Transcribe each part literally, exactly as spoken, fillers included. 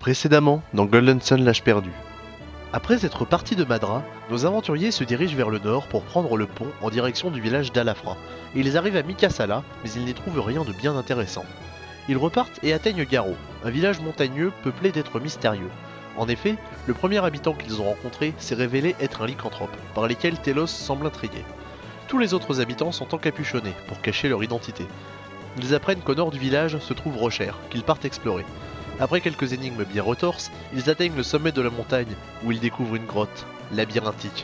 Précédemment, dans Golden Sun l'âge perdu. Après être partis de Madra, nos aventuriers se dirigent vers le nord pour prendre le pont en direction du village d'Alafra. Ils arrivent à Mikasala, mais ils n'y trouvent rien de bien intéressant. Ils repartent et atteignent Garo, un village montagneux peuplé d'êtres mystérieux. En effet, le premier habitant qu'ils ont rencontré s'est révélé être un lycanthrope, par lesquels Telos semble intrigué. Tous les autres habitants sont encapuchonnés pour cacher leur identité. Ils apprennent qu'au nord du village se trouve Rocher, qu'ils partent explorer. Après quelques énigmes bien retorses, ils atteignent le sommet de la montagne, où ils découvrent une grotte, labyrinthique.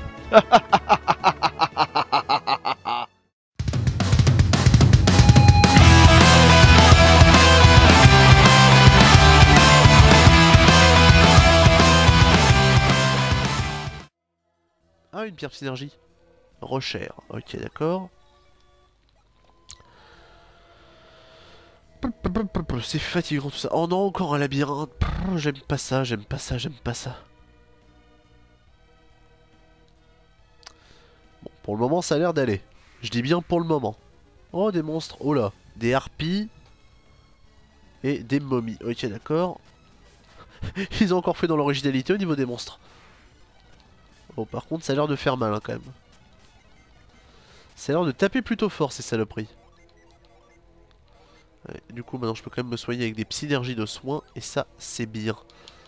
Ah, une pierre de synergie. Rocher, ok d'accord. C'est fatigant tout ça. Oh non, encore un labyrinthe. J'aime pas ça, j'aime pas ça, j'aime pas ça. Bon, pour le moment, ça a l'air d'aller. Je dis bien pour le moment. Oh, des monstres. Oh là. Des harpies. Et des momies. Ok, d'accord. Ils ont encore fait dans l'originalité au niveau des monstres. Bon, par contre, ça a l'air de faire mal, hein, quand même. Ça a l'air de taper plutôt fort, ces saloperies. Ouais, du coup, maintenant, je peux quand même me soigner avec des synergies de soins. Et ça, c'est bien.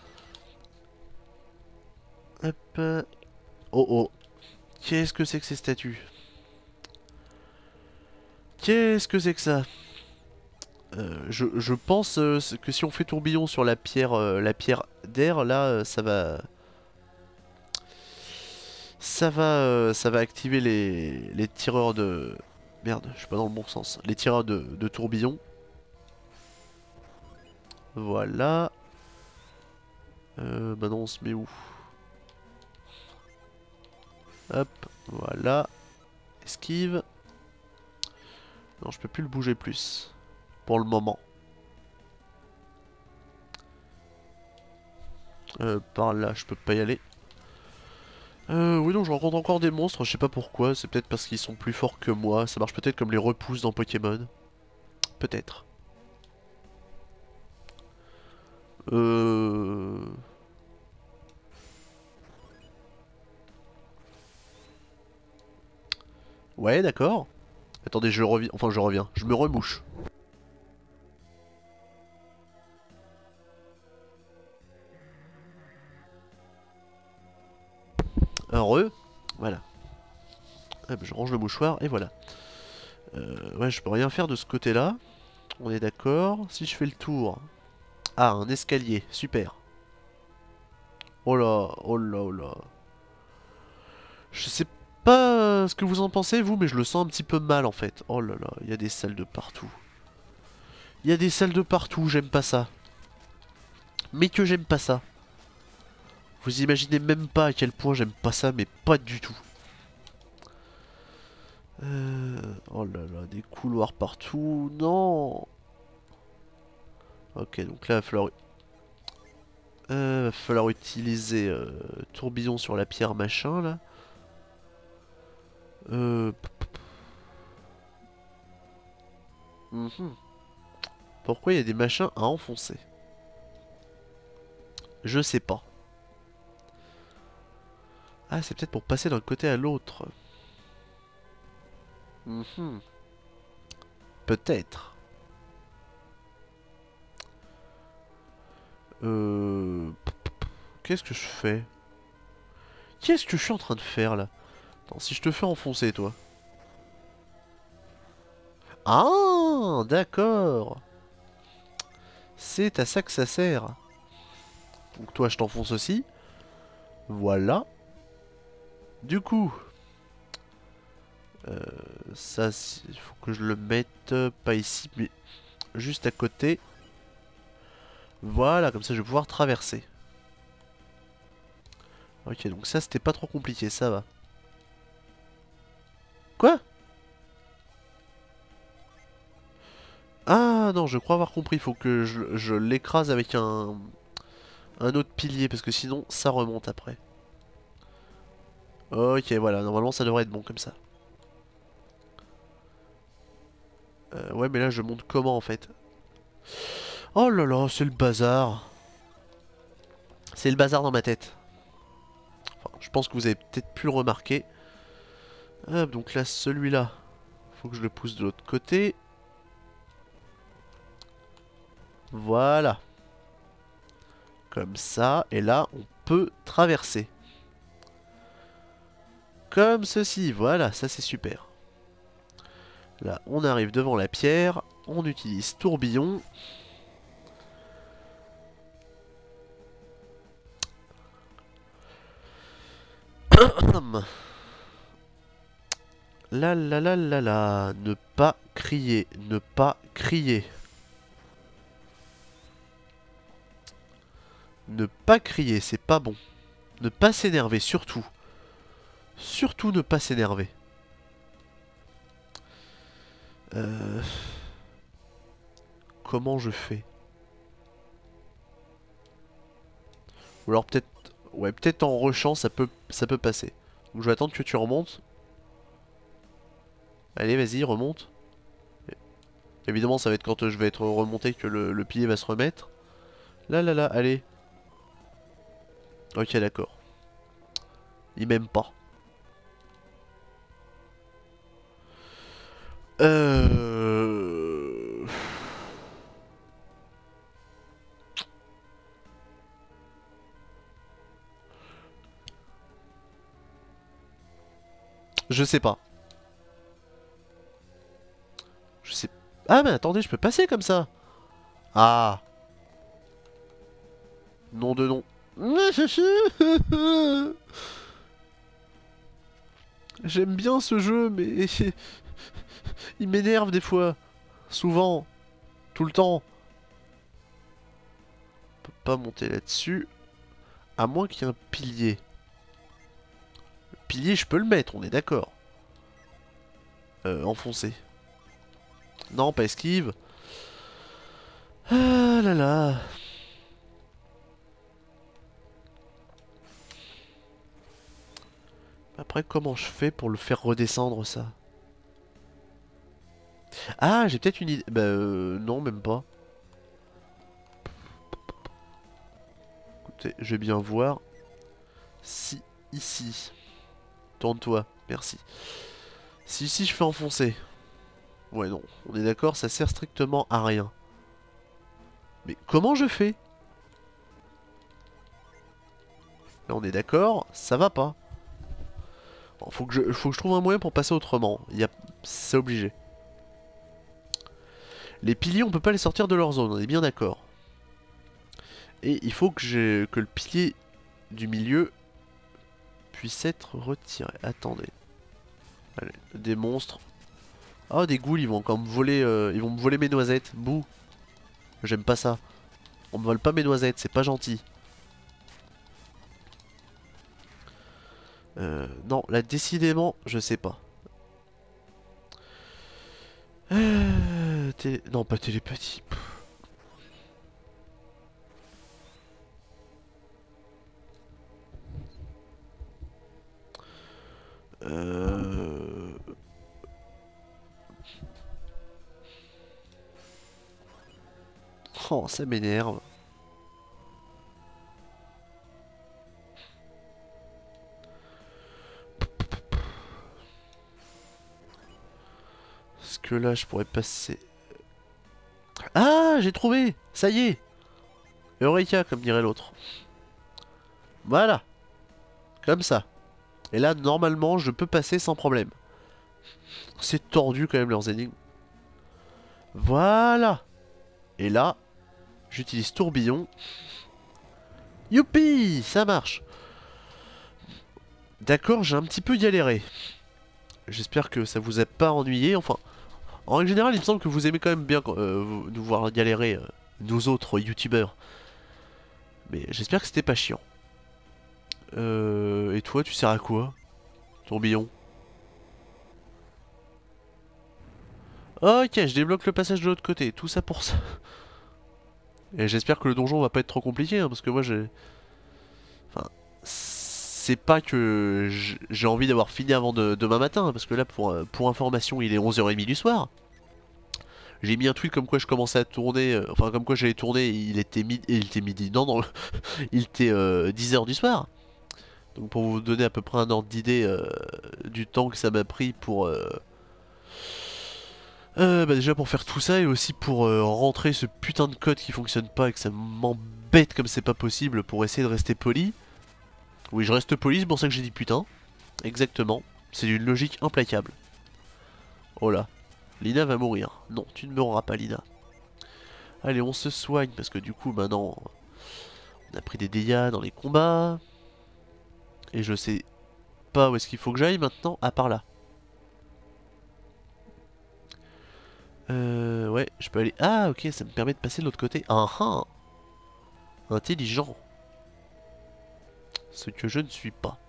Hop. Oh oh. Qu'est-ce que c'est que ces statues? Qu'est-ce que c'est que ça? euh, je, je pense euh, que si on fait tourbillon sur la pierre, euh, la pierre d'air, là, euh, ça va... Ça va, euh, ça va activer les, les tireurs de... Merde, je suis pas dans le bon sens. Les tireurs de, de tourbillon. Voilà. Euh, maintenant on se met où? Hop, voilà. Esquive. Non, je peux plus le bouger plus. Pour le moment. Euh, par là, je peux pas y aller. Euh, oui, donc je rencontre encore des monstres, je sais pas pourquoi. C'est peut-être parce qu'ils sont plus forts que moi. Ça marche peut-être comme les repousses dans Pokémon. Peut-être. Euh... Ouais, d'accord. Attendez, je reviens. Enfin, je reviens. Je me remouche. Heureux. Voilà. Hop, je range le mouchoir et voilà. Euh, ouais, je peux rien faire de ce côté-là. On est d'accord. Si je fais le tour. Ah, un escalier. Super. Oh là, oh là, oh là. Je sais pas ce que vous en pensez, vous, mais je le sens un petit peu mal en fait. Oh là là, il y a des salles de partout. Il y a des salles de partout, j'aime pas ça. Mais que j'aime pas ça. Vous imaginez même pas à quel point j'aime pas ça, mais pas du tout. Euh... Oh là là, des couloirs partout. Non. Ok, donc là, il va falloir... Euh, va falloir utiliser euh, tourbillon sur la pierre machin, là. Euh... Mhm. Pourquoi il y a des machins à enfoncer? Je sais pas. Ah, c'est peut-être pour passer d'un côté à l'autre. Mhm. Peut-être. Euh... Qu'est-ce que je fais? Qu'est-ce que je suis en train de faire là? Attends, si je te fais enfoncer, toi. Ah, d'accord. C'est à ça que ça sert. Donc toi, je t'enfonce aussi. Voilà. Du coup... Euh, ça, il faut que je le mette, euh, pas ici, mais juste à côté. Voilà, comme ça je vais pouvoir traverser. Ok, donc ça c'était pas trop compliqué, ça va. Quoi? Ah non, je crois avoir compris, il faut que je, je l'écrase avec un, un autre pilier, parce que sinon ça remonte après. Ok, voilà, normalement ça devrait être bon comme ça. Euh, ouais, mais là je monte comment en fait? Oh là là, c'est le bazar. C'est le bazar dans ma tête. Enfin, je pense que vous avez peut-être pu le remarquer. Hop, donc là, celui-là, faut que je le pousse de l'autre côté. Voilà. Comme ça, et là, on peut traverser. Comme ceci, voilà, ça c'est super. Là, on arrive devant la pierre, on utilise tourbillon. La la la la la, ne pas crier, ne pas crier. Ne pas crier, c'est pas bon. Ne pas s'énerver, surtout. Surtout ne pas s'énerver. Euh... Comment je fais? Ou alors peut-être... Ouais, peut-être en rushant, ça peut, ça peut passer. Donc je vais attendre que tu remontes. Allez, vas-y, remonte. Évidemment, ça va être quand je vais être remonté que le, le pilier va se remettre. Là, là, là, allez. Ok, d'accord. Il m'aime pas. Euh... Je sais pas. Je sais... Ah mais attendez, je peux passer comme ça. Ah. Nom de nom. J'aime bien ce jeu, mais... il m'énerve des fois. Souvent. Tout le temps. On peut pas monter là-dessus. À moins qu'il y ait un pilier. Le pilier, je peux le mettre, on est d'accord. Euh, enfoncer. Non, pas esquive. Ah là là. Après, comment je fais pour le faire redescendre, ça? Ah, j'ai peut-être une idée. Bah, euh, non, même pas. Écoutez, je vais bien voir. Si, ici. Tourne-toi, merci. Si ici, je fais enfoncer. Ouais, non, on est d'accord, ça sert strictement à rien. Mais comment je fais? Là, on est d'accord, ça va pas. Bon, faut que je, faut que je trouve un moyen pour passer autrement. Il y a... C'est obligé. Les piliers, on peut pas les sortir de leur zone, on est bien d'accord. Et il faut que, j'ai... que le pilier du milieu puisse être retiré. Attendez. Allez, des monstres. Ah, des ghouls, ils vont encore me voler, euh, ils vont me voler mes noisettes. Bouh. J'aime pas ça. On me vole pas mes noisettes, c'est pas gentil. Euh, non, là, décidément, je sais pas. Euh, télé... Non, pas télépathie. Euh... Oh, ça m'énerve. Est-ce que là, je pourrais passer... Ah, j'ai trouvé. Ça y est. Eureka, comme dirait l'autre. Voilà. Comme ça. Et là, normalement, je peux passer sans problème. C'est tordu quand même, leurs énigmes. Voilà. Et là, j'utilise tourbillon. Youpi, ça marche. D'accord, j'ai un petit peu galéré. J'espère que ça vous a pas ennuyé. Enfin, en règle générale, il me semble que vous aimez quand même bien euh, nous voir galérer, euh, nous autres youtubeurs. Mais j'espère que c'était pas chiant. Euh, et toi, tu sers à quoi? Tourbillon. Ok, je débloque le passage de l'autre côté. Tout ça pour ça. Et j'espère que le donjon va pas être trop compliqué, hein, parce que moi j'ai... Enfin, c'est pas que j'ai envie d'avoir fini avant de, demain matin, hein, parce que là, pour, pour information, il est onze heures trente du soir. J'ai mis un tweet comme quoi je commençais à tourner, euh, enfin comme quoi j'allais tourner, il était midi, il était midi, non non, il était euh, dix heures du soir. Donc pour vous donner à peu près un ordre d'idée euh, du temps que ça m'a pris pour... Euh, euh, bah déjà pour faire tout ça et aussi pour euh, rentrer ce putain de code qui fonctionne pas et que ça m'embête comme c'est pas possible pour essayer de rester poli. Oui, je reste poli, c'est pour ça que j'ai dit putain. Exactement. C'est d'une logique implacable. Oh là. Lina va mourir. Non, tu ne mourras pas, Lina. Allez, on se soigne parce que du coup, maintenant, on a pris des dégâts dans les combats. Et je sais pas où est-ce qu'il faut que j'aille maintenant. Ah, par là. Euh, ouais, je peux aller... Ah, ok, ça me permet de passer de l'autre côté. Ah ah. Intelligent. Ce que je ne suis pas.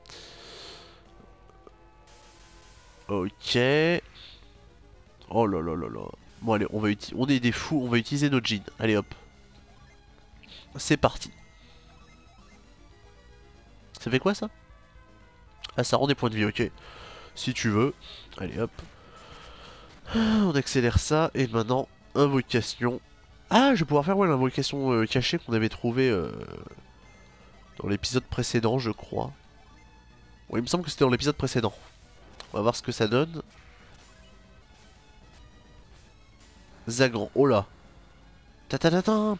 Ok. Oh là là là là. Bon allez, on va utiliser... On est des fous, on va utiliser notre jean. Allez hop. C'est parti. Ça fait quoi ça? Ah, ça rend des points de vie, ok. Si tu veux. Allez hop. On accélère ça. Et maintenant, invocation. Ah, je vais pouvoir faire ouais, l'invocation euh, cachée qu'on avait trouvée euh, dans l'épisode précédent, je crois. Oui, il me semble que c'était dans l'épisode précédent. On va voir ce que ça donne. Zagran, oh là. Tatatata.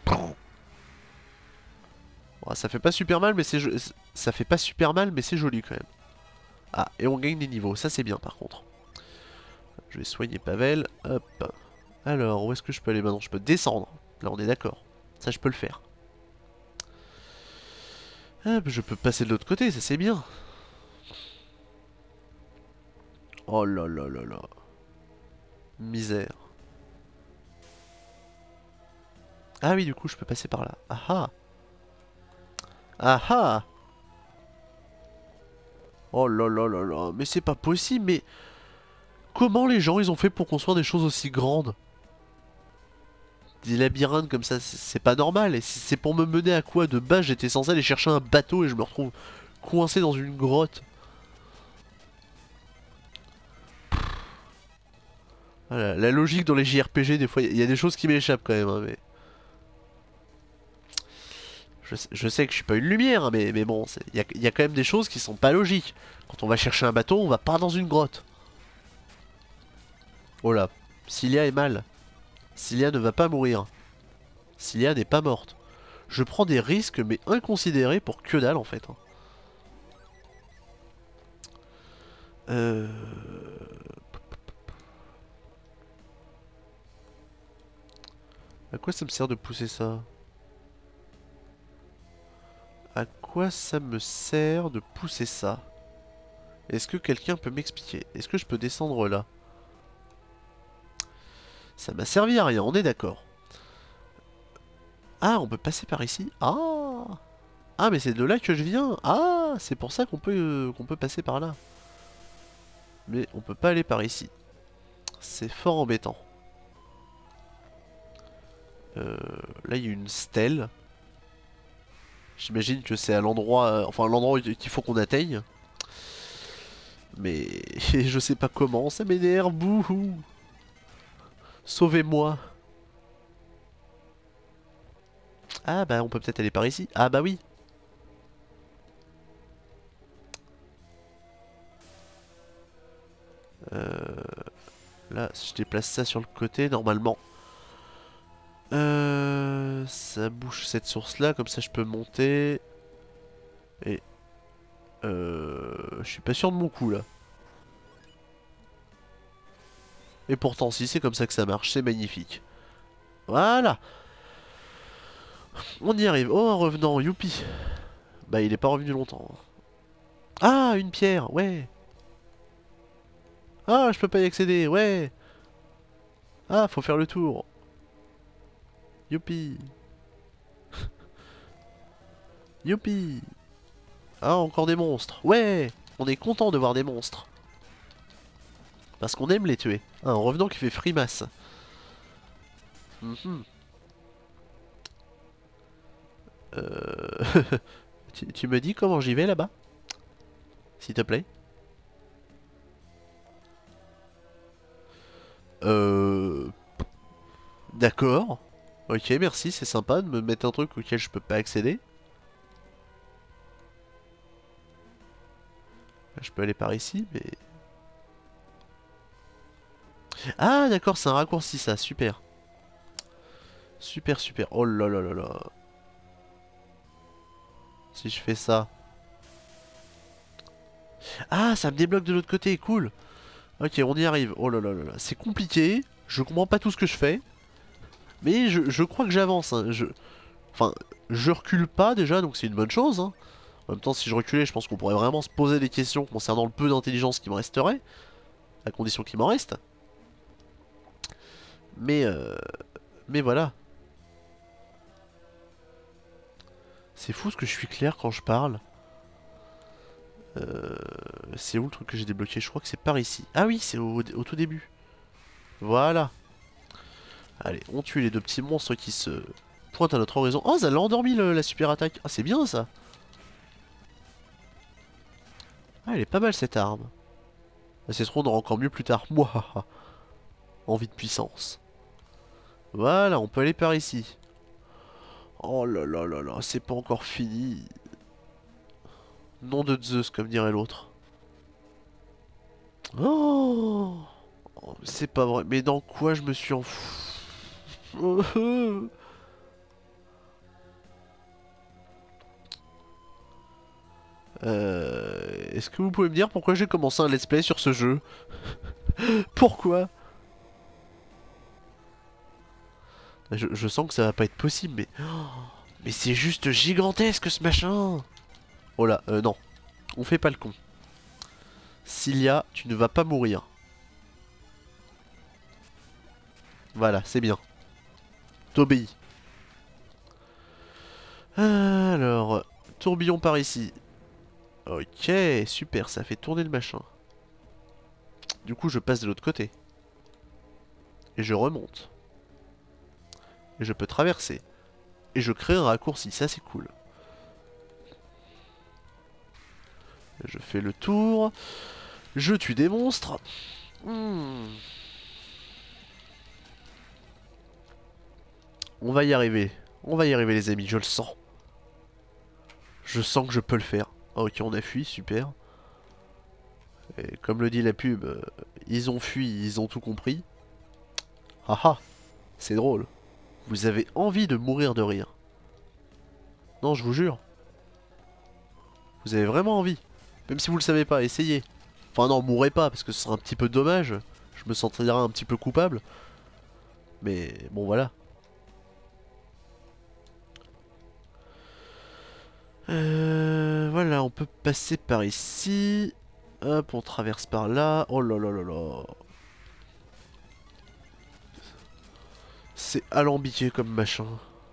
Bon, ça fait pas super mal, mais c'est ça fait pas super mal, mais c'est joli quand même. Ah, et on gagne des niveaux, ça c'est bien par contre. Je vais soigner Pavel, hop. Alors, où est-ce que je peux aller maintenant? Je peux descendre, là on est d'accord. Ça je peux le faire. Hop, je peux passer de l'autre côté, ça c'est bien. Oh là là là là. Misère. Ah oui, du coup je peux passer par là. Ah ah. Ah ah. Oh là là là là, mais c'est pas possible, mais... Comment les gens ils ont fait pour construire des choses aussi grandes? Des labyrinthes comme ça, c'est pas normal. Et c'est pour me mener à quoi? De base, j'étais censé aller chercher un bateau et je me retrouve coincé dans une grotte. Voilà, la logique dans les J R P G, des fois, il y a des choses qui m'échappent quand même. Hein, mais... je, sais, je sais que je suis pas une lumière, hein, mais, mais bon, il y a, y a quand même des choses qui sont pas logiques. Quand on va chercher un bateau, on va pas dans une grotte. Oh là, Cilia est mal. Cilia ne va pas mourir. Cilia n'est pas morte. Je prends des risques, mais inconsidérés pour que dalle en fait. Hein. Euh... À quoi ça me sert de pousser ça? À quoi ça me sert de pousser ça? Est-ce que quelqu'un peut m'expliquer? Est-ce que je peux descendre là? Ça m'a servi à rien, on est d'accord. Ah, on peut passer par ici? Ah! Ah, mais c'est de là que je viens! Ah! C'est pour ça qu'on peut, euh, qu'on peut passer par là. Mais on peut pas aller par ici. C'est fort embêtant. Euh, là, il y a une stèle. J'imagine que c'est à l'endroit... Euh, enfin, l'endroit qu'il faut qu'on atteigne. Mais je sais pas comment, ça m'énerve, bouhou! Sauvez-moi! Ah bah on peut peut-être aller par ici. Ah bah oui! Euh, là, si je déplace ça sur le côté, normalement... Euh, ça bouge cette source-là, comme ça je peux monter. Et... Euh, je suis pas sûr de mon coup, là. Et pourtant, si c'est comme ça que ça marche, c'est magnifique. Voilà! On y arrive. Oh, un revenant, youpi! Bah, il est pas revenu longtemps. Ah, une pierre, ouais! Ah, je peux pas y accéder, ouais! Ah, faut faire le tour. Youpi! Youpi! Ah, encore des monstres. Ouais! On est content de voir des monstres. Parce qu'on aime les tuer. Ah, un revenant qui fait frimace. Mm-hmm. Euh... tu, tu me dis comment j'y vais là-bas? S'il te plaît? Euh... D'accord. Ok, merci, c'est sympa de me mettre un truc auquel je peux pas accéder. Je peux aller par ici, mais... Ah, d'accord, c'est un raccourci, ça, super. Super, super. Oh là là là là. Si je fais ça... Ah, ça me débloque de l'autre côté, cool. Ok, on y arrive. Oh là là là là. C'est compliqué, je comprends pas tout ce que je fais. Mais je, je crois que j'avance, hein. Je... Enfin, je recule pas déjà, donc c'est une bonne chose, hein. En même temps, si je reculais, je pense qu'on pourrait vraiment se poser des questions concernant le peu d'intelligence qui me resterait, à condition qu'il m'en reste. Mais, euh... mais voilà. C'est fou ce que je suis clair quand je parle. Euh... C'est où le truc que j'ai débloqué? Je crois que c'est par ici. Ah oui, c'est au, au tout début. Voilà. Allez, on tue les deux petits monstres qui se pointent à notre horizon. Oh, ça l'a endormi le, la super attaque. Ah, c'est bien ça. Ah, elle est pas mal cette arme. C'est trop, on aura encore mieux plus tard. Moi, envie de puissance. Voilà, on peut aller par ici. Oh là là là là, c'est pas encore fini. Nom de Zeus, comme dirait l'autre. Oh, oh c'est pas vrai. Mais dans quoi je me suis enfou... euh, Est-ce que vous pouvez me dire pourquoi j'ai commencé un let's play sur ce jeu? Pourquoi? je, je sens que ça va pas être possible, mais... Mais c'est juste gigantesque ce machin. Oh là, euh, non. On fait pas le con. Cilia, tu ne vas pas mourir. Voilà, c'est bien. T'obéis. Alors, tourbillon par ici. Ok, super, ça fait tourner le machin. Du coup, je passe de l'autre côté. Et je remonte. Et je peux traverser. Et je crée un raccourci, ça c'est cool. Je fais le tour. Je tue des monstres. Hmm. On va y arriver. On va y arriver les amis, je le sens. Je sens que je peux le faire. Ok, on a fui, super. Et comme le dit la pub, euh, ils ont fui, ils ont tout compris. Haha, c'est drôle. Vous avez envie de mourir de rire. Non, je vous jure. Vous avez vraiment envie. Même si vous le savez pas, essayez. Enfin non, mourrez pas, parce que ce serait un petit peu dommage. Je me sentirais un petit peu coupable. Mais bon, voilà. Euh, voilà, on peut passer par ici. Hop, on traverse par là. Oh là là là là. C'est alambiqué comme machin.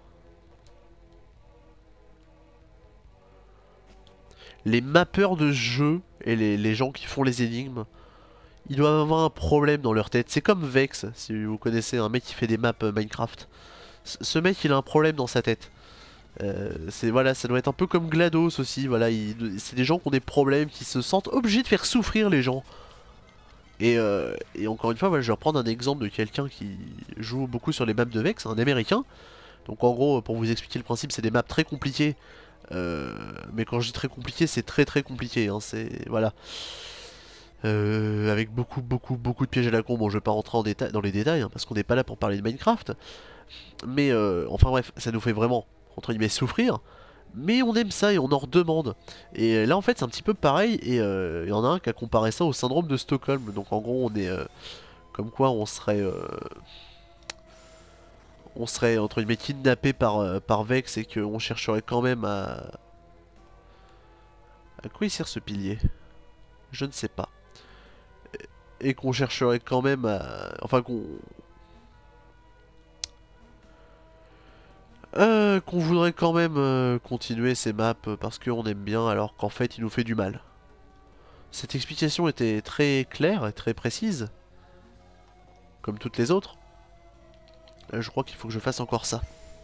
Les mappeurs de jeu et les, les gens qui font les énigmes, ils doivent avoir un problème dans leur tête. C'est comme Vex, si vous connaissez un mec qui fait des maps Minecraft. C ce mec, il a un problème dans sa tête. Euh, c'est voilà, ça doit être un peu comme GLaDOS aussi. Voilà, c'est des gens qui ont des problèmes, qui se sentent obligés de faire souffrir les gens. Et, euh, et encore une fois, voilà, je vais reprendre un exemple de quelqu'un qui joue beaucoup sur les maps de Vex, un américain. Donc en gros, pour vous expliquer le principe, c'est des maps très compliquées. Euh, mais quand je dis très compliqué, c'est très très compliqué. Hein, c'est voilà, euh, avec beaucoup beaucoup beaucoup de pièges à la con. Bon, je vais pas rentrer en détail dans les détails hein, parce qu'on n'est pas là pour parler de Minecraft. Mais euh, enfin bref, ça nous fait vraiment entre guillemets souffrir. Mais on aime ça et on en redemande. Et là en fait c'est un petit peu pareil. Et il euh, y en a un qui a comparé ça au syndrome de Stockholm. Donc en gros on est euh, comme quoi on serait euh, on serait entre guillemets kidnappé par, euh, par Vex et qu'on chercherait quand même à... À quoi il sert ce pilier? Je ne sais pas. Et qu'on chercherait quand même à... Enfin qu'on... Euh, qu'on voudrait quand même euh, continuer ces maps parce qu'on aime bien alors qu'en fait il nous fait du mal. Cette explication était très claire et très précise. Comme toutes les autres. Là, je crois qu'il faut que je fasse encore ça.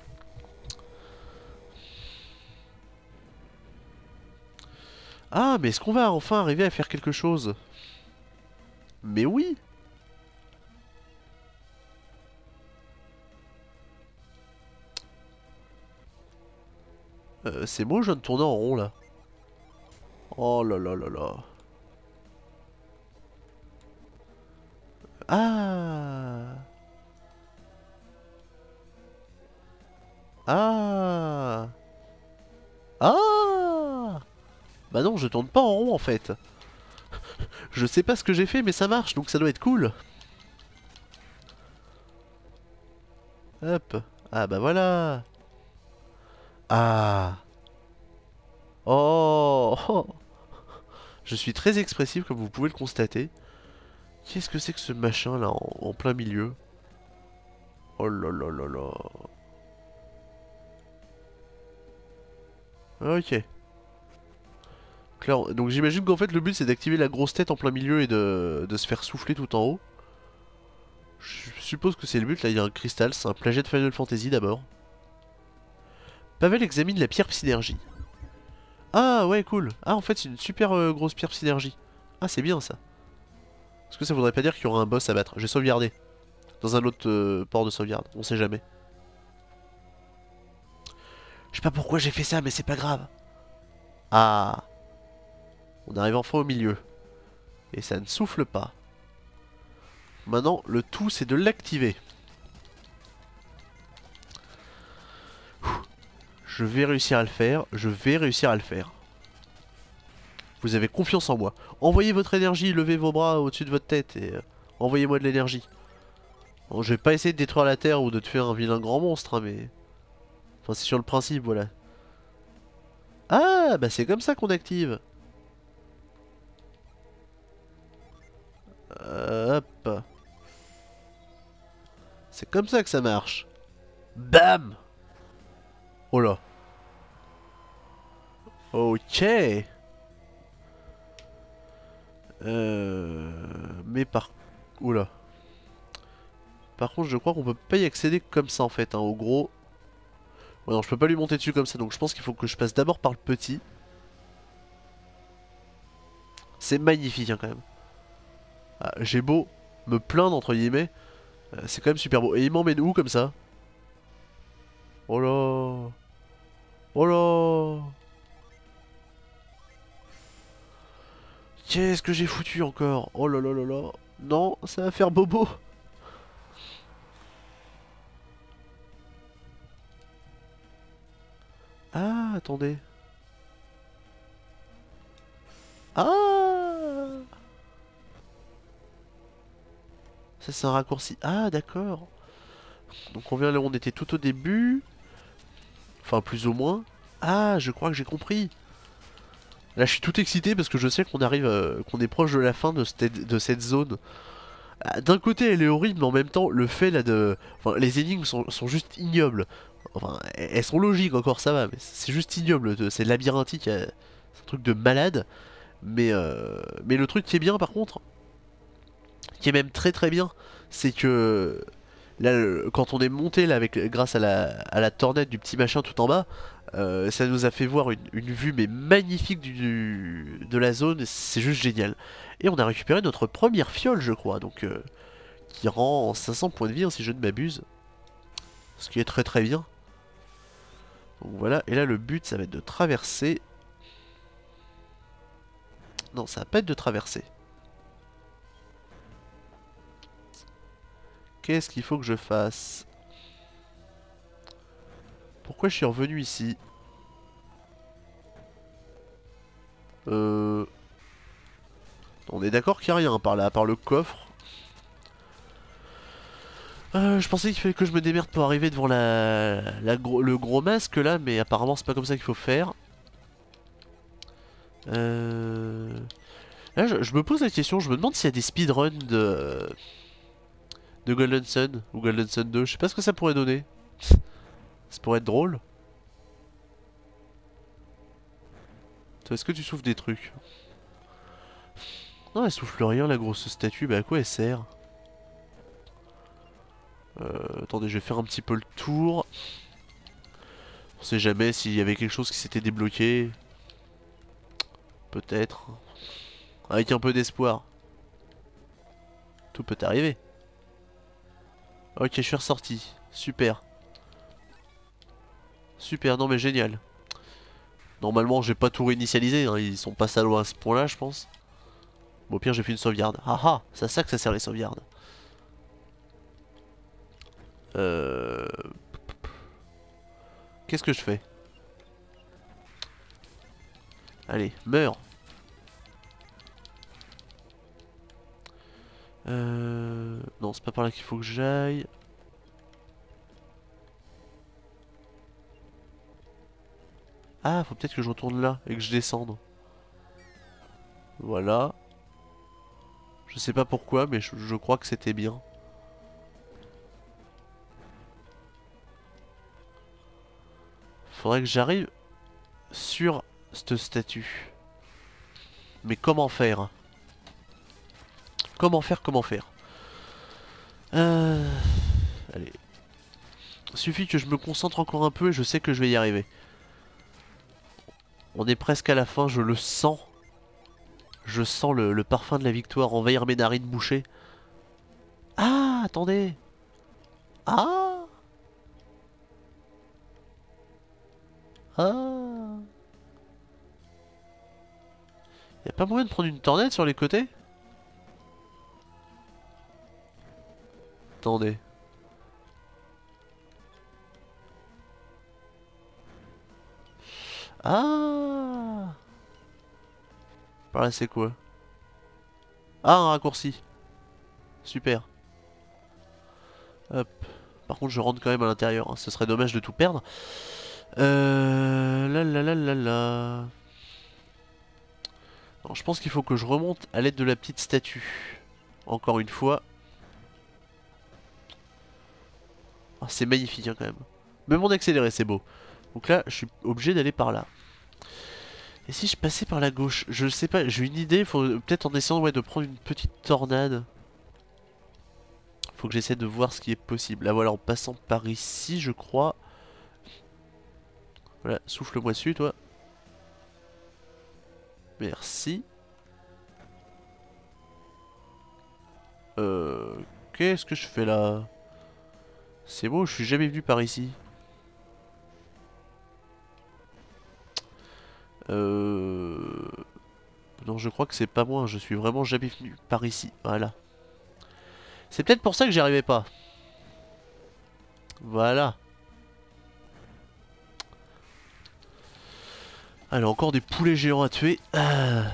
Ah, mais est-ce qu'on va enfin arriver à faire quelque chose? Mais oui! Euh, c'est moi ou je viens de tourner en rond là? Oh là là là là. Ah. Ah. Ah. Bah non, je tourne pas en rond en fait. Je sais pas ce que j'ai fait mais ça marche donc ça doit être cool. Hop. Ah bah voilà. Ah. Oh, oh. Je suis très expressif comme vous pouvez le constater. Qu'est-ce que c'est que ce machin là en, en plein milieu? Oh là là là là. Ok. Claire. Donc j'imagine qu'en fait le but c'est d'activer la grosse tête en plein milieu et de, de se faire souffler tout en haut. Je suppose que c'est le but, là il y a un cristal, c'est un plagiat de Final Fantasy d'abord. Pavel examine la pierre synergie. Ah ouais cool. Ah en fait c'est une super euh, grosse pierre synergie. Ah c'est bien ça. Est-ce que ça voudrait pas dire qu'il y aura un boss à battre? J'ai sauvegardé. Dans un autre euh, port de sauvegarde, on sait jamais. Je sais pas pourquoi j'ai fait ça mais c'est pas grave. Ah. On arrive enfin au milieu. Et ça ne souffle pas. Maintenant le tout c'est de l'activer. Je vais réussir à le faire, je vais réussir à le faire. Vous avez confiance en moi. Envoyez votre énergie, levez vos bras au-dessus de votre tête et euh, envoyez-moi de l'énergie. Bon, je vais pas essayer de détruire la Terre ou de te faire un vilain grand monstre, hein, mais... Enfin, c'est sur le principe, voilà. Ah, bah c'est comme ça qu'on active. Euh, hop. C'est comme ça que ça marche. Bam. Oh là. Ok. Euh... Mais par... Oula. Par contre, je crois qu'on peut pas y accéder comme ça en fait, hein, au gros. Ouais, non, je peux pas lui monter dessus comme ça, donc je pense qu'il faut que je passe d'abord par le petit. C'est magnifique hein, quand même. Ah, j'ai beau me plaindre entre guillemets, euh, c'est quand même super beau. Et il m'emmène où comme ça? Oh là. Oh là. Qu'est-ce que j'ai foutu encore? Oh là là là là. Non, ça va faire bobo. Ah, attendez. Ah. Ça c'est un raccourci. Ah, d'accord. Donc on vient là où on était tout au début. Enfin, plus ou moins. Ah, je crois que j'ai compris. Là, je suis tout excité parce que je sais qu'on arrive, euh, qu'on est proche de la fin de cette, de cette zone. Ah, d'un côté, elle est horrible, mais en même temps, le fait là de... Enfin, les énigmes sont, sont juste ignobles. Enfin, elles sont logiques encore, ça va, mais c'est juste ignoble. C'est labyrinthique, euh, c'est un truc de malade. Mais, euh, mais le truc qui est bien, par contre, qui est même très très bien, c'est que... Là, le- quand on est monté là avec grâce à la, à la tornade du petit machin tout en bas, euh, ça nous a fait voir une, une vue mais magnifique du, de la zone, c'est juste génial. Et on a récupéré notre première fiole, je crois, donc euh, qui rend cinq cents points de vie hein, si je ne m'abuse, ce qui est très très bien. Donc voilà, et là le but ça va être de traverser. Non, ça va pas être de traverser. Qu'est-ce qu'il faut que je fasse? Pourquoi je suis revenu ici? Euh... On est d'accord qu'il n'y a rien par là, à part le coffre. Euh, je pensais qu'il fallait que je me démerde pour arriver devant la, la gros- le gros masque là, mais apparemment c'est pas comme ça qu'il faut faire. Euh... Là, je, je me pose la question, je me demande s'il y a des speedruns de... de Golden Sun ou Golden Sun deux. Je sais pas ce que ça pourrait donner. Ça pourrait être drôle. Toi, est-ce que tu souffles des trucs? Non, elle souffle rien, la grosse statue. Bah à quoi elle sert? Euh, attendez, je vais faire un petit peu le tour. On sait jamais s'il y avait quelque chose qui s'était débloqué. Peut-être. Avec un peu d'espoir. Tout peut arriver. Ok, je suis ressorti. Super. Super, non mais génial. Normalement j'ai pas tout réinitialisé, hein. Ils sont pas salauds à ce point là je pense. Bon au pire j'ai fait une sauvegarde. Ah ah, c'est à ça que ça sert les sauvegardes. Euh... Qu'est-ce que je fais? Allez, meurs. Euh... Non, c'est pas par là qu'il faut que j'aille. Ah, faut peut-être que je retourne là et que je descende. Voilà. Je sais pas pourquoi, mais je, je crois que c'était bien. Faudrait que j'arrive sur cette statue. Mais comment faire? Comment faire, comment faire? Euh... Allez. Suffit que je me concentre encore un peu et je sais que je vais y arriver. On est presque à la fin, je le sens. Je sens le, le parfum de la victoire envahir mes narines bouchées. Ah, attendez. Ah. Ah. Y'a pas moyen de prendre une tornade sur les côtés? Attendez. Ah. Par là c'est quoi? Ah, un raccourci. Super. Hop. Par contre je rentre quand même à l'intérieur, hein. Ce serait dommage de tout perdre. Euh... La la la la la... Alors, je pense qu'il faut que je remonte à l'aide de la petite statue. Encore une fois. Oh, c'est magnifique hein, quand même. Même en accéléré c'est beau. Donc là je suis obligé d'aller par là. Et si je passais par la gauche? Je sais pas, j'ai une idée, faut peut-être en essayant ouais, de prendre une petite tornade. Faut que j'essaie de voir ce qui est possible. Là voilà, en passant par ici je crois. Voilà, souffle-moi dessus toi. Merci. Euh... Qu'est-ce que je fais là? C'est bon, je suis jamais venu par ici. Euh... Non, je crois que c'est pas moi, je suis vraiment jamais venu par ici. Voilà. C'est peut-être pour ça que j'y arrivais pas. Voilà. Alors, encore des poulets géants à tuer. Ah.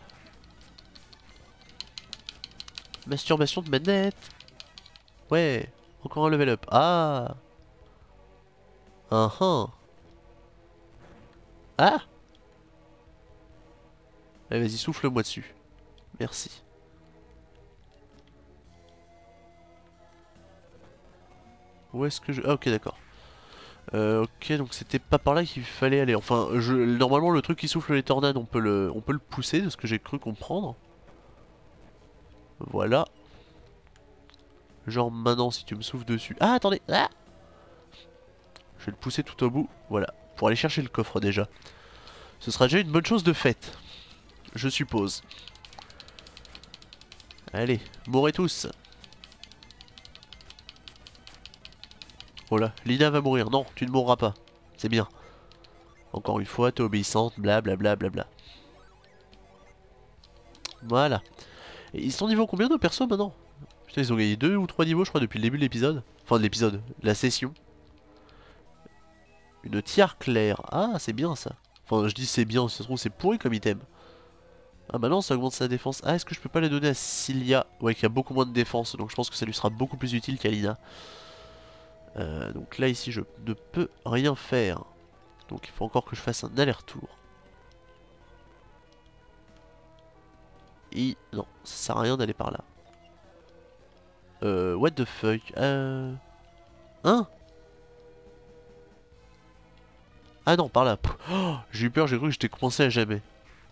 Masturbation de manette. Ouais, encore un level up. Ah. Ah ah. Ah. Allez, vas-y, souffle-moi dessus. Merci. Où est-ce que je... Ah, ok, d'accord. Euh, ok, donc c'était pas par là qu'il fallait aller. Enfin, je... normalement, le truc qui souffle les tornades, on peut le, on peut le pousser, de ce que j'ai cru comprendre. Voilà. Genre maintenant, si tu me souffles dessus... Ah, attendez. Ah, je vais le pousser tout au bout. Voilà. Pour aller chercher le coffre, déjà. Ce sera déjà une bonne chose de faite. Je suppose. Allez, mourrez tous. Oh là, Lina va mourir. Non, tu ne mourras pas. C'est bien. Encore une fois, t'es obéissante, blablabla. Bla bla bla. Voilà. Et ils sont niveau combien de persos maintenant? Putain, ils ont gagné deux ou trois niveaux, je crois, depuis le début de l'épisode. Enfin, de l'épisode, la session. Une tiare claire. Ah, c'est bien ça. Enfin, je dis c'est bien, si ça se trouve, c'est pourri comme item. Ah bah non, ça augmente sa défense. Ah, est-ce que je peux pas les donner à Cilia? Ouais, qui a beaucoup moins de défense, donc je pense que ça lui sera beaucoup plus utile qu'à Lina. Euh, donc là, ici, je ne peux rien faire. Donc il faut encore que je fasse un aller-retour. Et non, ça sert à rien d'aller par là. Euh, what the fuck? Euh... Hein? Ah non, par là. Oh, j'ai eu peur, j'ai cru que j'étais coincé à jamais.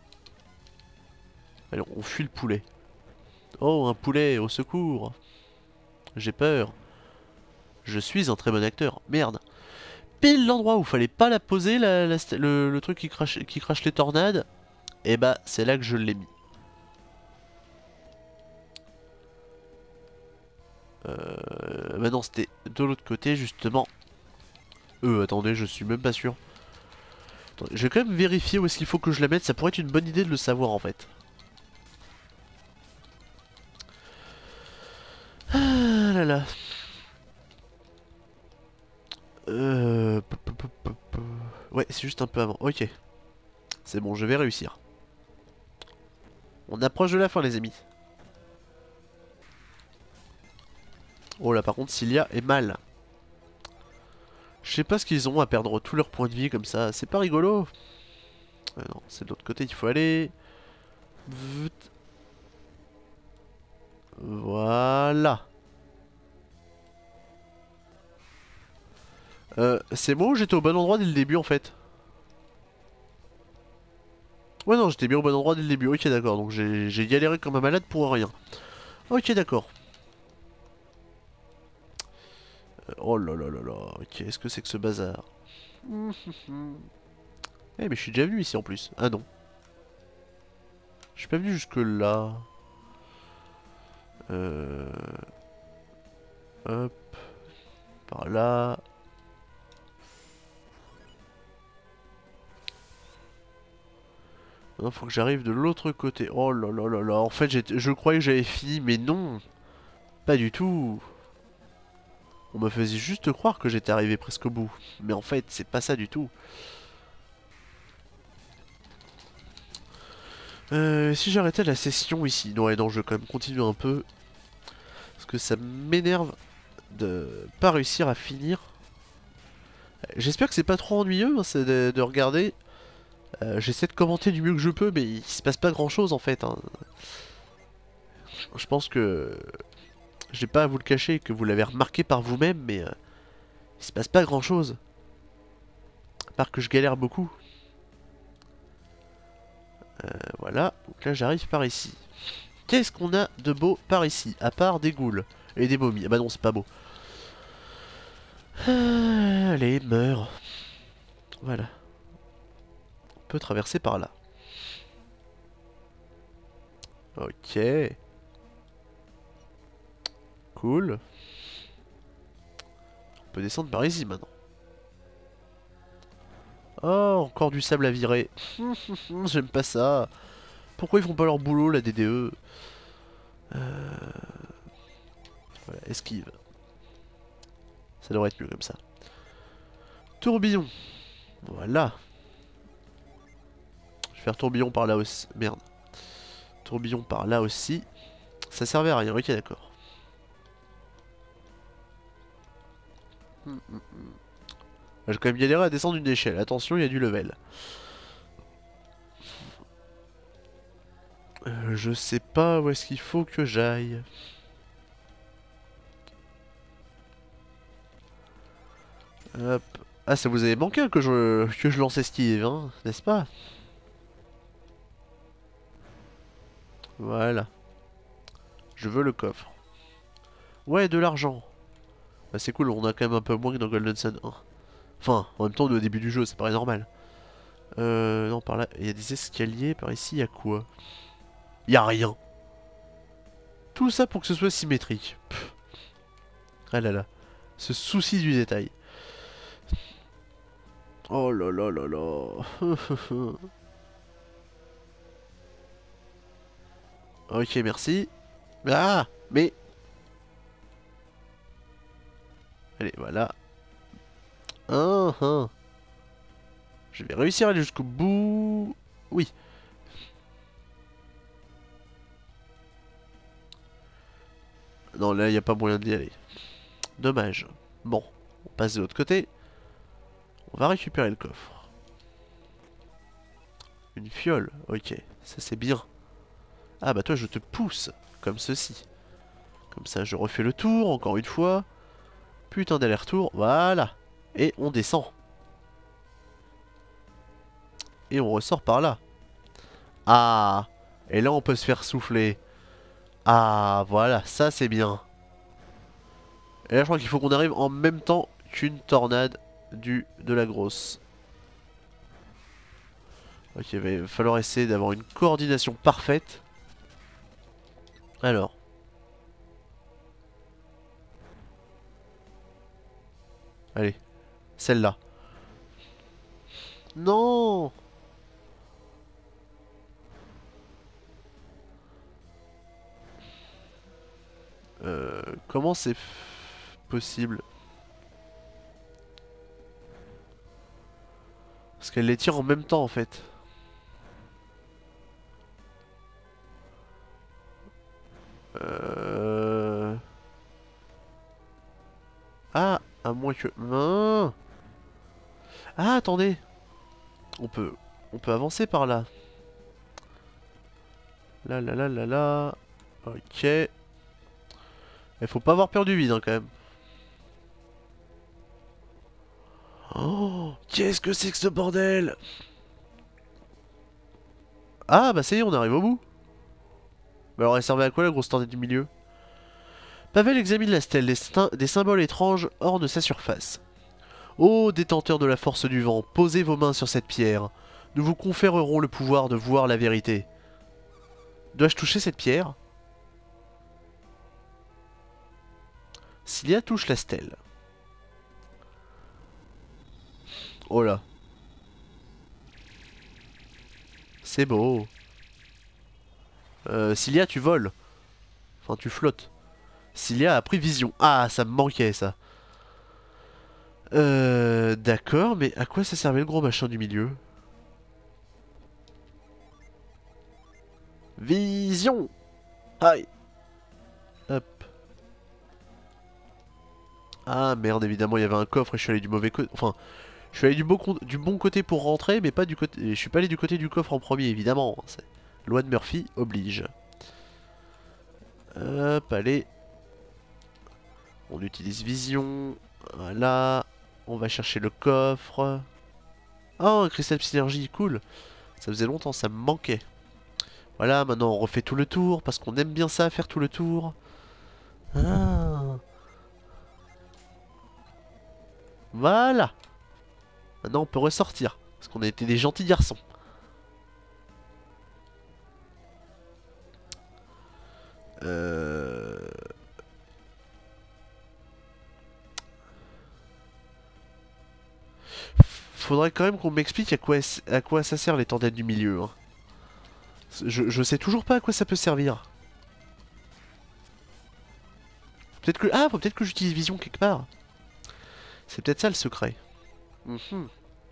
Alors, on fuit le poulet. Oh, un poulet, au secours. J'ai peur. Je suis un très bon acteur. Merde. Pile l'endroit où fallait pas la poser, la, la, le, le truc qui crache, qui crache les tornades. Et bah, c'est là que je l'ai mis. Euh... Bah non, c'était de l'autre côté, justement. Euh, attendez, je suis même pas sûr. Attends, je vais quand même vérifier où est-ce qu'il faut que je la mette, ça pourrait être une bonne idée de le savoir en fait. Ah là là. Euh... Ouais, c'est juste un peu avant. Ok. C'est bon, je vais réussir. On approche de la fin, les amis. Oh là, par contre, Cilia est mal. Je sais pas ce qu'ils ont à perdre tous leurs points de vie comme ça. C'est pas rigolo. Euh, non, c'est de l'autre côté qu'il faut aller. Vut. Voilà. Euh, c'est bon, j'étais au bon endroit dès le début en fait. Ouais non, j'étais bien au bon endroit dès le début. Ok d'accord, donc j'ai galéré comme un malade pour rien. Ok d'accord. Euh, oh là là là là, qu'est-ce que c'est que ce bazar? Eh mais je suis déjà venu ici en plus. Ah non. Je suis pas venu jusque là. Euh... Hop. Par là. Non, faut que j'arrive de l'autre côté. Oh là là là là. En fait, je croyais que j'avais fini, mais non. Pas du tout. On me faisait juste croire que j'étais arrivé presque au bout. Mais en fait, c'est pas ça du tout. Euh, si j'arrêtais la session ici. Non, ouais, non, je vais quand même continuer un peu. Parce que ça m'énerve de pas réussir à finir. J'espère que c'est pas trop ennuyeux hein, c'est de, de regarder. Euh, J'essaie de commenter du mieux que je peux, mais il se passe pas grand chose en fait. Hein. Je pense que j'ai pas à vous le cacher, que vous l'avez remarqué par vous-même, mais euh, il se passe pas grand chose. À part que je galère beaucoup. Euh, voilà, donc là j'arrive par ici. Qu'est-ce qu'on a de beau par ici, à part des ghouls et des momies? Ah bah non, c'est pas beau. Ah, allez, meurs. Voilà. On peut traverser par là. Ok. Cool. On peut descendre par ici maintenant. Oh, encore du sable à virer. J'aime pas ça. Pourquoi ils font pas leur boulot, la D D E? euh... Voilà, esquive. Ça devrait être mieux comme ça. Tourbillon. Voilà. Je vais faire tourbillon par là aussi. Merde. Tourbillon par là aussi. Ça servait à rien, ok d'accord. J'ai quand même galéré à descendre une échelle. Attention, il y a du level. Euh, je sais pas où est-ce qu'il faut que j'aille. Hop. Ah, ça vous avait manqué que je, que je lance esquive, hein, n'est-ce pas? Voilà. Je veux le coffre. Ouais, de l'argent. Bah c'est cool, on a quand même un peu moins que dans Golden Sun un. Enfin, en même temps, on est au début du jeu, ça paraît normal. Euh, non, par là, il y a des escaliers, par ici, il y a quoi? Il y a rien. Tout ça pour que ce soit symétrique. Pff. Ah là là. Ce souci du détail. Oh là là là là. Ok, merci. Ah, mais... Allez, voilà. Hein, hein. Je vais réussir à aller jusqu'au bout. Oui. Non, là, il n'y a pas moyen d'y aller. Dommage. Bon, on passe de l'autre côté. On va récupérer le coffre. Une fiole, ok. Ça, c'est bien. Ah, bah toi, je te pousse. Comme ceci. Comme ça, je refais le tour, encore une fois. Putain d'aller-retour, voilà. Et on descend. Et on ressort par là. Ah. Et là, on peut se faire souffler. Ah, voilà, ça c'est bien. Et là, je crois qu'il faut qu'on arrive en même temps qu'une tornade du de la grosse. Ok, il va falloir essayer d'avoir une coordination parfaite. Alors. Allez, celle-là. Non. Euh, comment c'est possible? Parce qu'elle les tire en même temps en fait. Euh... Ah, à moins que... Non. Ah, attendez. On peut... On peut avancer par là. Là, là, là, là, là. Ok. Il faut pas avoir peur du vide hein, quand même. Oh, qu'est-ce que c'est que ce bordel? Ah, bah ça y est, on arrive au bout. Mais alors, elle servait à quoi la grosse tornade du milieu? Pavel examine la stèle, des, des symboles étranges ornent sa surface. Ô détenteurs de la force du vent, posez vos mains sur cette pierre. Nous vous conférerons le pouvoir de voir la vérité. Dois-je toucher cette pierre? Cilia touche la stèle. Oh là. C'est beau. Euh, Cilia, tu voles. Enfin, tu flottes. Cilia a pris vision. Ah, ça me manquait, ça. Euh... D'accord, mais à quoi ça servait le gros machin du milieu? Vision. Aïe. Hop. Ah, merde, évidemment, il y avait un coffre et je suis allé du mauvais côté. Enfin, je suis allé du, beau du bon côté pour rentrer, mais pas du côté... Je suis pas allé du côté du coffre en premier, évidemment. Loi de Murphy oblige. Hop, allez. On utilise vision. Voilà. On va chercher le coffre. Oh, un cristal synergie, cool. Ça faisait longtemps, ça me manquait. Voilà, maintenant on refait tout le tour, parce qu'on aime bien ça, faire tout le tour. Ah. Voilà. Maintenant on peut ressortir, parce qu'on a été des gentils garçons. Euh... Faudrait quand même qu'on m'explique à quoi, à quoi ça sert les tendelles du milieu. Hein. Je, je sais toujours pas à quoi ça peut servir. Peut-être que... Ah, faut peut-être que j'utilise vision quelque part. C'est peut-être ça le secret. Mm-hmm.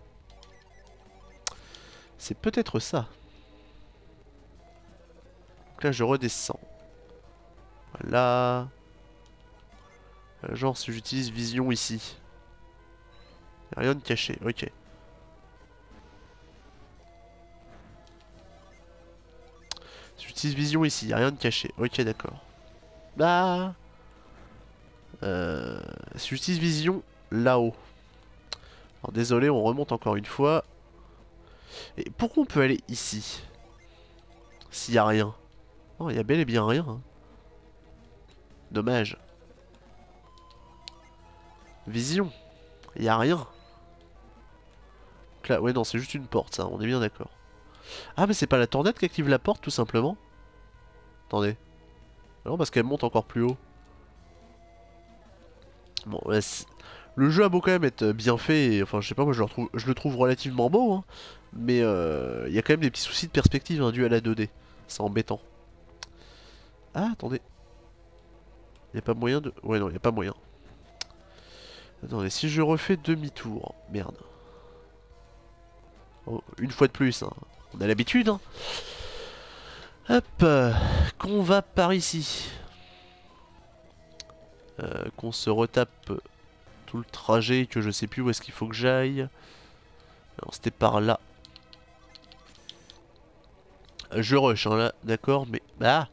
C'est peut-être ça. Donc là je redescends. Voilà. Genre si j'utilise vision ici. Y'a rien de caché, ok. Si j'utilise vision ici, y'a rien de caché, ok d'accord. Bah. Euh, si j'utilise vision là-haut. Alors désolé, on remonte encore une fois. Et pourquoi on peut aller ici? S'il y a rien. Non, il y a bel et bien rien. Hein. Dommage. Vision. Il y a rien. Donc là, ouais non, c'est juste une porte ça, on est bien d'accord. Ah mais c'est pas la tornade qui active la porte tout simplement? Attendez. Non parce qu'elle monte encore plus haut. Bon, ouais, le jeu a beau quand même être bien fait, et, enfin je sais pas, moi je le, retrouve, je le trouve relativement beau, hein, mais il euh, y a quand même des petits soucis de perspective hein, dus à la deux D. C'est embêtant. Ah, attendez. Y a pas moyen de... Ouais, non, y a pas moyen. Attendez, si je refais demi-tour... Merde. Oh, une fois de plus, hein. On a l'habitude, hein. Hop, euh, qu'on va par ici. Euh, qu'on se retape tout le trajet, que je sais plus où est-ce qu'il faut que j'aille. Alors c'était par là. Je rush, hein, là, d'accord, mais... Ah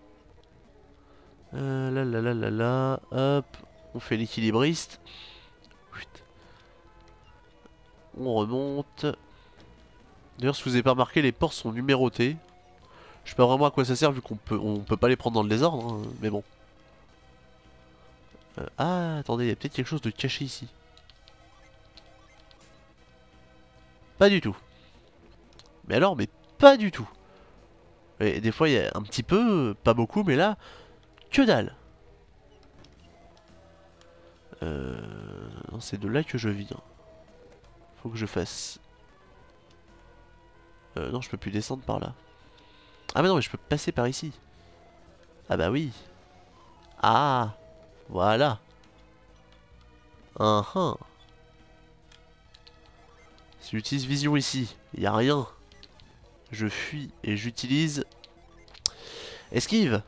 euh, Là, là, là, là, là... Hop, on fait l'équilibriste. On remonte. D'ailleurs, si vous avez pas remarqué, les portes sont numérotées. Je sais pas vraiment à quoi ça sert, vu qu'on peut, on peut pas les prendre dans le désordre, hein, mais bon. Euh, ah, attendez, il y a peut-être quelque chose de caché ici. Pas du tout. Mais alors, mais pas du tout. Et des fois, il y a un petit peu, pas beaucoup, mais là, que dalle. Euh... C'est de là que je viens. Faut que je fasse Euh, non, je peux plus descendre par là. Ah mais non, mais je peux passer par ici. Ah bah oui. Ah, voilà. Uh -huh. Si j'utilise vision ici, il y a rien. Je fuis et j'utilise esquive.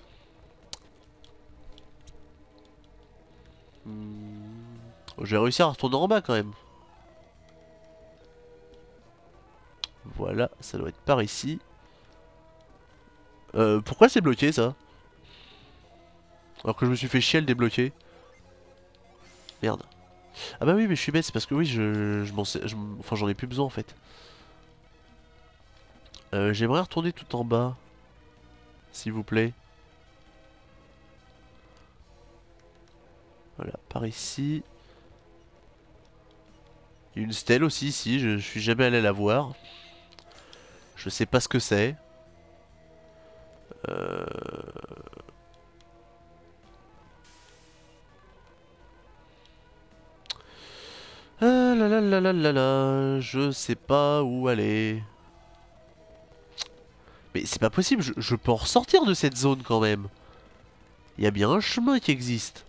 Hmm. Je vais réussir à retourner en bas quand même. Voilà, ça doit être par ici. Euh, pourquoi c'est bloqué ça? Alors que je me suis fait chier à le débloquer. Merde. Ah bah oui, mais je suis bête, c'est parce que oui, je, je m'en sais, je m- enfin j'en ai plus besoin en fait. Euh, J'aimerais retourner tout en bas, s'il vous plaît. Voilà, par ici. Il y a une stèle aussi ici, je, je suis jamais allé la voir. Je sais pas ce que c'est. Euh... Ah là là là là là là, je sais pas où aller. Mais c'est pas possible, je, je peux en ressortir de cette zone quand même. Il y a bien un chemin qui existe.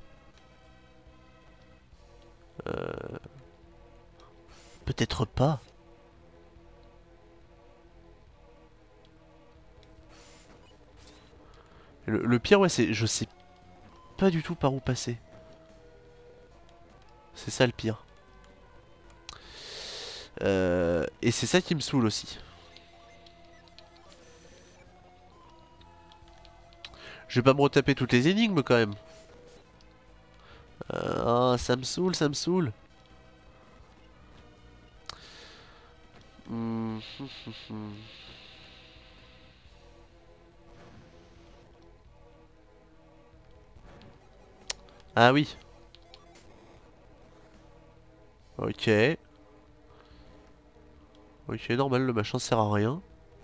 Euh... Peut-être pas. Le, le pire, ouais, c'est je sais pas du tout par où passer. C'est ça le pire. Euh... Et c'est ça qui me saoule aussi. Je vais pas me retaper toutes les énigmes quand même. Euh, ah, ça me saoule, ça me saoule. Hmm, hum, hum, hum. Ah oui. Ok. Ok, normal, le machin sert à rien.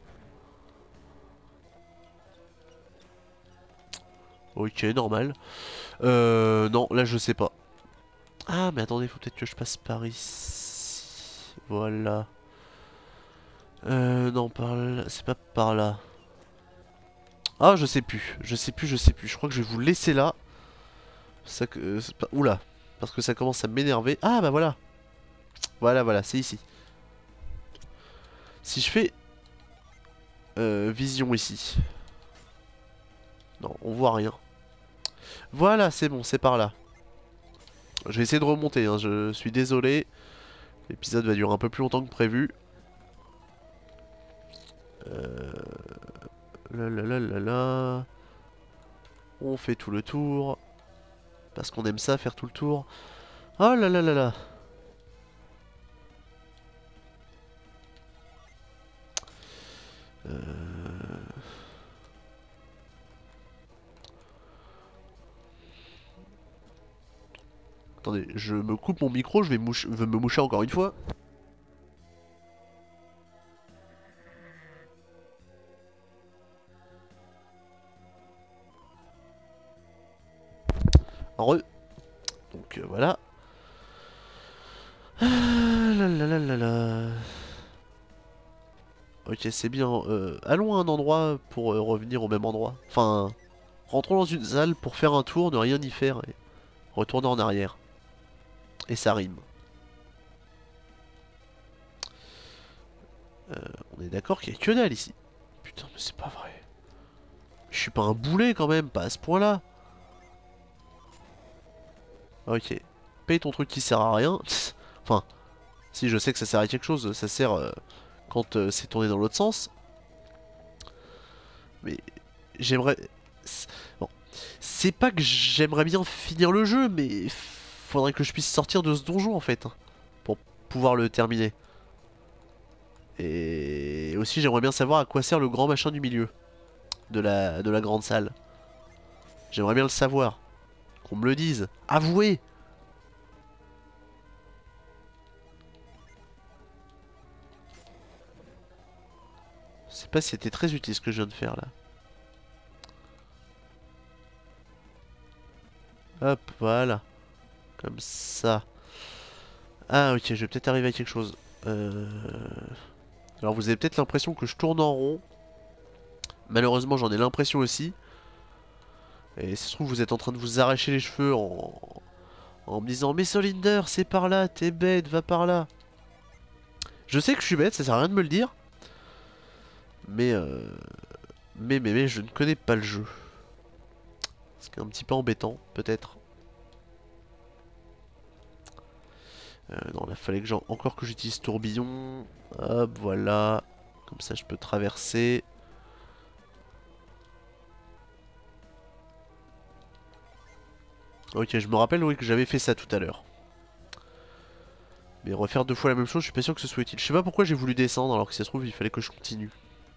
Ok, normal. Euh, non, là je sais pas. Ah, mais attendez, faut peut-être que je passe par ici. Voilà. Euh, non, par là. C'est pas par là. Ah, je sais plus. Je sais plus, je sais plus. Je crois que je vais vous laisser là. Ça que. euh, c'est pas- Oula. Parce que ça commence à m'énerver. Ah, bah voilà. Voilà, voilà, c'est ici. Si je fais. Euh, vision ici. Non, on voit rien. Voilà, c'est bon, c'est par là. Je vais essayer de remonter, hein, je suis désolé. L'épisode va durer un peu plus longtemps que prévu. Euh... Là, là, là, là, là. On fait tout le tour. Parce qu'on aime ça, faire tout le tour. Oh là là là là. Euh... Attendez, je me coupe mon micro, je vais, mouche... je vais me moucher encore une fois. Re. Donc euh, voilà. Ah là là là là là. Ok, c'est bien. Euh, allons à un endroit pour euh, revenir au même endroit. Enfin, rentrons dans une salle pour faire un tour, ne rien y faire et retourner en arrière. Et ça rime. Euh, on est d'accord qu'il y a que dalle ici. Putain, mais c'est pas vrai. Je suis pas un boulet quand même, pas à ce point-là. Ok. Paye ton truc qui sert à rien. Enfin, si je sais que ça sert à quelque chose, ça sert euh, quand euh, c'est tourné dans l'autre sens. Mais j'aimerais... Bon. C'est pas que j'aimerais bien finir le jeu, mais faudrait que je puisse sortir de ce donjon en fait. Hein, pour pouvoir le terminer. Et aussi j'aimerais bien savoir à quoi sert le grand machin du milieu. De la, de la grande salle. J'aimerais bien le savoir. Qu'on me le dise. Avouez! Je sais pas si c'était très utile ce que je viens de faire là. Hop, voilà. Comme ça. Ah ok, je vais peut-être arriver à quelque chose. Euh... Alors vous avez peut-être l'impression que je tourne en rond. Malheureusement j'en ai l'impression aussi. Et si ça se trouve vous êtes en train de vous arracher les cheveux en, en me disant mais Solinder c'est par là, t'es bête, va par là. Je sais que je suis bête, ça sert à rien de me le dire. Mais euh... mais, mais mais je ne connais pas le jeu. Ce qui est un petit peu embêtant peut-être. Euh, non, il fallait que j'en... encore que j'utilise tourbillon. Hop, voilà. Comme ça, je peux traverser. Ok, je me rappelle oui, que j'avais fait ça tout à l'heure. Mais refaire deux fois la même chose, je suis pas sûr que ce soit utile. Je sais pas pourquoi j'ai voulu descendre alors que si ça se trouve, il fallait que je continue.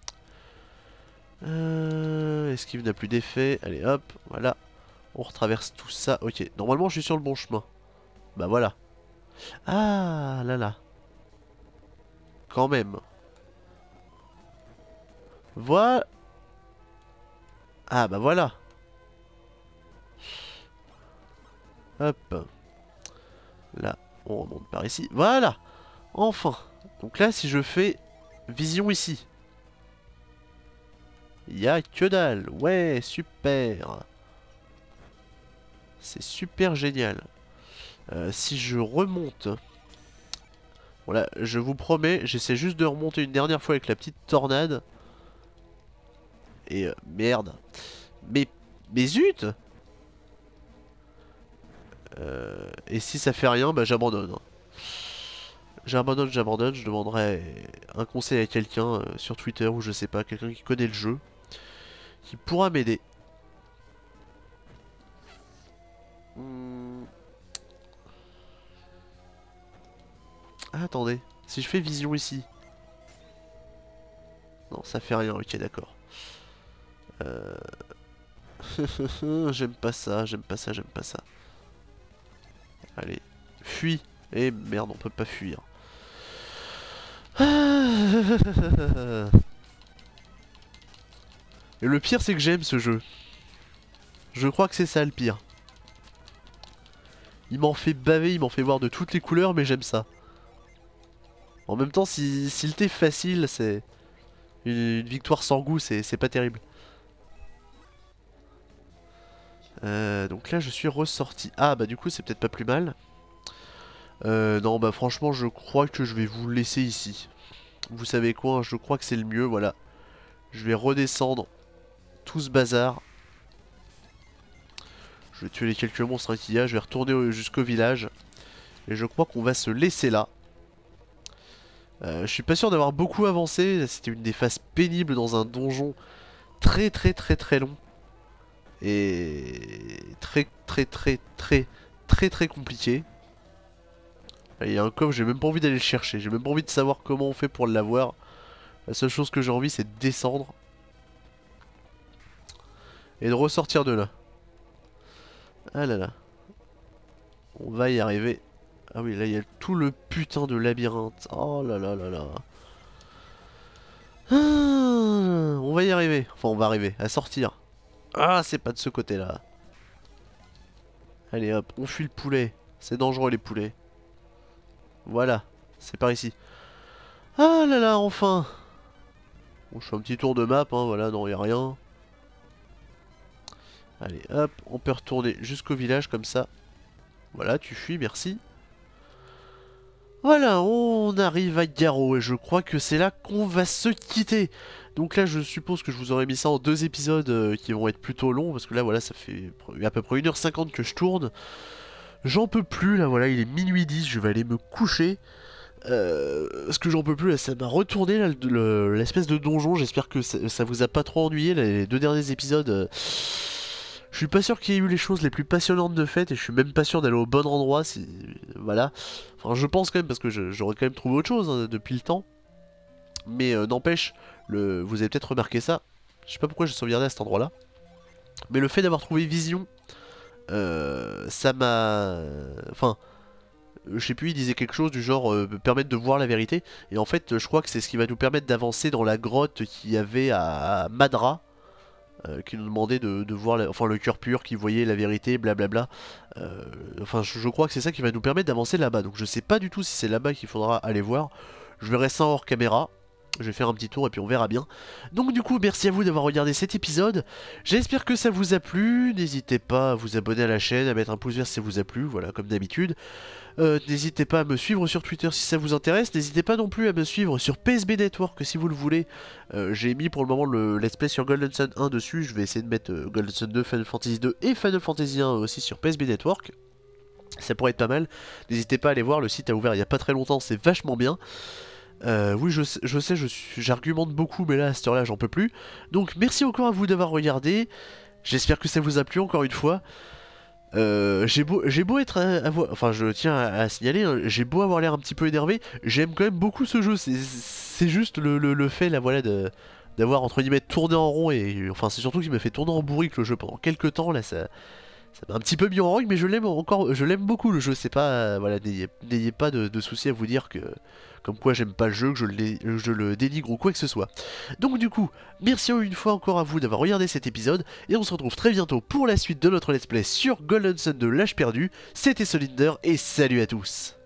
Euh, esquive n'a plus d'effet. Allez, hop, voilà. On retraverse tout ça. Ok, normalement, je suis sur le bon chemin. Bah voilà. Ah là là. Quand même. Voilà. Ah bah voilà. Hop. Là, on remonte par ici. Voilà. Enfin. Donc là, si je fais vision ici. Y'a que dalle. Ouais, super. C'est super génial. Euh, si je remonte... Voilà, je vous promets, j'essaie juste de remonter une dernière fois avec la petite tornade. Et euh, merde. Mais, mais zut euh, Et si ça fait rien, bah j'abandonne. J'abandonne, j'abandonne, je demanderai un conseil à quelqu'un euh, sur Twitter ou je sais pas, quelqu'un qui connaît le jeu, qui pourra m'aider. Hmm. Ah, attendez, si je fais vision ici. Non, ça fait rien, ok, d'accord. Euh... j'aime pas ça, j'aime pas ça, j'aime pas ça. Allez, fuis. Eh merde, on peut pas fuir. Et le pire, c'est que j'aime ce jeu. Je crois que c'est ça le pire. Il m'en fait baver, il m'en fait voir de toutes les couleurs, mais j'aime ça. En même temps, si, s'il était facile, c'est... Une, une victoire sans goût, c'est pas terrible. Euh, donc là, je suis ressorti. Ah, bah du coup, c'est peut-être pas plus mal. Euh, non, bah franchement, je crois que je vais vous laisser ici. Vous savez quoi, hein, je crois que c'est le mieux, voilà. Je vais redescendre tout ce bazar. Je vais tuer les quelques monstres qu'il y a, je vais retourner jusqu'au village. Et je crois qu'on va se laisser là. Euh, je suis pas sûr d'avoir beaucoup avancé, c'était une des phases pénibles dans un donjon très très très très long. Et très très très très très très compliqué. Il y a un coffre, j'ai même pas envie d'aller le chercher, j'ai même pas envie de savoir comment on fait pour l'avoir. La seule chose que j'ai envie c'est de descendre. Et de ressortir de là. Ah là là. On va y arriver. Ah oui, là il y a tout le putain de labyrinthe. Oh là là là là. Ah, on va y arriver. Enfin, on va arriver à sortir. Ah, c'est pas de ce côté-là. Allez hop, on fuit le poulet. C'est dangereux les poulets. Voilà, c'est par ici. Ah là là, enfin. Bon, je fais un petit tour de map, hein, voilà, non, y a rien. Allez hop, on peut retourner jusqu'au village comme ça. Voilà, tu fuis, merci. Voilà, on arrive à Garrow et je crois que c'est là qu'on va se quitter. Donc là, je suppose que je vous aurais mis ça en deux épisodes euh, qui vont être plutôt longs parce que là, voilà, ça fait à peu près une heure cinquante que je tourne. J'en peux plus, là, voilà, il est minuit dix, je vais aller me coucher. Euh, parce que j'en peux plus, là, ça m'a retourné l'espèce de donjon. J'espère que ça, ça vous a pas trop ennuyé, là, les deux derniers épisodes. Euh, je suis pas sûr qu'il y ait eu les choses les plus passionnantes de fait et je suis même pas sûr d'aller au bon endroit. Si, voilà. Enfin, je pense quand même parce que j'aurais quand même trouvé autre chose hein, depuis le temps. Mais euh, n'empêche, le... vous avez peut-être remarqué ça. Je sais pas pourquoi j'ai sauvegardé à cet endroit-là. Mais le fait d'avoir trouvé Vision, euh, ça m'a... Enfin, je sais plus, il disait quelque chose du genre euh, permettre de voir la vérité. Et en fait, je crois que c'est ce qui va nous permettre d'avancer dans la grotte qu'il y avait à Madra. Euh, qui nous demandait de, de voir, la, enfin le cœur pur qui voyait la vérité, blablabla. Euh, enfin, je, je crois que c'est ça qui va nous permettre d'avancer là-bas. Donc je sais pas du tout si c'est là-bas qu'il faudra aller voir. Je verrai ça hors caméra. Je vais faire un petit tour et puis on verra bien. Donc du coup, merci à vous d'avoir regardé cet épisode. J'espère que ça vous a plu. N'hésitez pas à vous abonner à la chaîne, à mettre un pouce vert si ça vous a plu, voilà, comme d'habitude. Euh, N'hésitez pas à me suivre sur Twitter si ça vous intéresse. N'hésitez pas non plus à me suivre sur P S B Network si vous le voulez. Euh, J'ai mis pour le moment le let's play sur Golden Sun un dessus. Je vais essayer de mettre euh, Golden Sun deux, Final Fantasy deux et Final Fantasy un aussi sur P S B Network. Ça pourrait être pas mal. N'hésitez pas à aller voir, le site a ouvert il y a pas très longtemps, c'est vachement bien. Euh, oui, je, je sais, j'argumente beaucoup, mais là, à cette heure-là, j'en peux plus. Donc, merci encore à vous d'avoir regardé. J'espère que ça vous a plu, encore une fois. Euh, j'ai beau, j'ai beau être... À, à, enfin, je tiens à, à signaler, hein, j'ai beau avoir l'air un petit peu énervé, j'aime quand même beaucoup ce jeu. C'est juste le, le, le fait, là, voilà, de... d'avoir, entre guillemets, tourné en rond, et... Enfin, c'est surtout qu'il m'a fait tourner en bourrique, le jeu, pendant quelques temps, là, ça... Ça m'a un petit peu mis en rogne, mais je l'aime encore, je l'aime beaucoup le jeu, c'est pas, euh, voilà, n'ayez pas de, de soucis à vous dire que, comme quoi j'aime pas le jeu, que je le, je le dénigre ou quoi que ce soit. Donc du coup, merci une fois encore à vous d'avoir regardé cet épisode, et on se retrouve très bientôt pour la suite de notre let's play sur Golden Sun de l'âge perdu. C'était Solinder, et salut à tous.